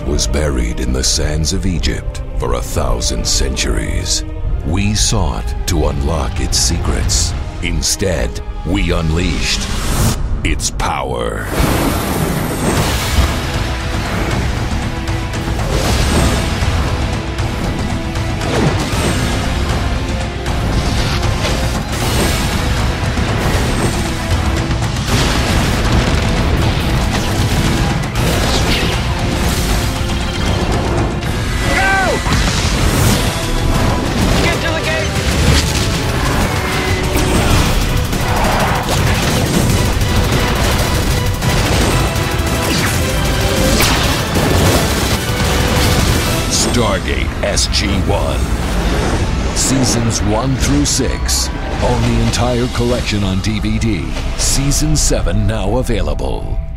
was buried in the sands of Egypt for 1,000 centuries. We sought to unlock its secrets. Instead, we unleashed its power. Stargate SG-1. Seasons 1 through 6. Own the entire collection on DVD. Season 7 now available.